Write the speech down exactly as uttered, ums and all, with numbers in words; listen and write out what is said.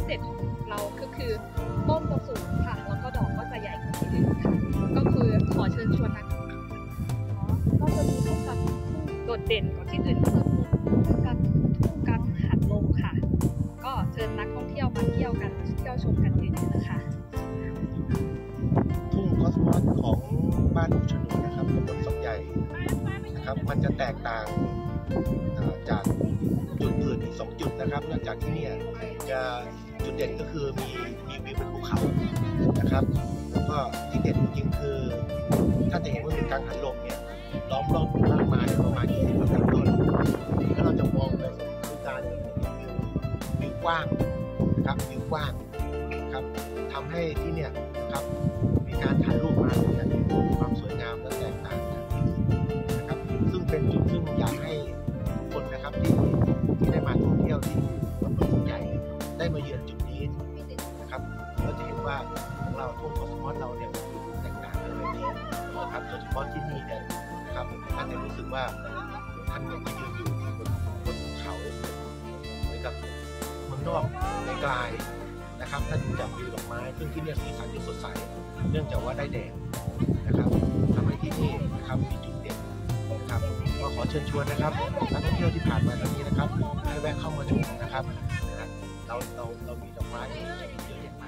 เศษของเราก็คือต้นจะสูงค่ะแล้วก็ดอกก็จะใหญ่กว่าที่อื่นค่ะก็คือขอเชิญชวนนะคะก็จะมีทุ่งกังโดดเด่นกว่าที่อื่นก็คือทุ่งกังทุ่งกังหันลมค่ะก็เชิญนักท่องเที่ยวมาเที่ยวกันเที่ยวชมกันเยอะๆนะคะทุ่งคอสมอสของบ้านอุชนุนะครับตำบลสมใหญ่นะครับมันจะแตกต่างจากจุดอื่นอีกสองจุดนะครับเนื่องจากที่นี่จะจุดเด่นก็คือมีมีวิวเป็นภูเขานะครับแล้วก็ที่เด่นจริงๆคือถ้าจะเห็นว่าเป็นกังหันลมเนี่ยล้อมรอบมากมายประมาณยี่สิบกว่าต้นแล้วเราจะมองไปสู่การวิวกว้างนะครับวิวกว้างครับทำให้ที่เนี่ยนะครับมีการถ่ายรูปมาอย่างมีความสวยงามและแตกต่างจากที่อื่นนะครับซึ่งเป็นจุดซึ่งอยากให้ทุกคนนะครับที่ที่ได้มาท่องเที่ยวที่ตำบลสมใหญ่ได้มาเยือนจุดนี้นะครับเราจะเห็นว่าของเราทุ่งคอสมอสเราเนี่ยแตกต่างกันเลยนี้นะครับโดยเฉพาะที่นี่เนี่ยนะครับท่านจะรู้สึกว่าท่านเนี่ยมายืนอยู่บนบนภูเขาเหมือนกับเมืองนอกไกลๆนะครับท่านดูจากวิวดอกไม้ซึ่งที่นี่สีสันที่สดใสเนื่องจากว่าได้แดดนะครับทำให้ที่นี่นะครับมีจุดเด่นนะครับก็ขอเชิญชวนนะครับนักท่องเที่ยวที่ผ่านมาทางนี้นะครับให้แวะเข้ามาชมนะครับเราเราเรามีดอกไม้ที่เยอะแยะมาก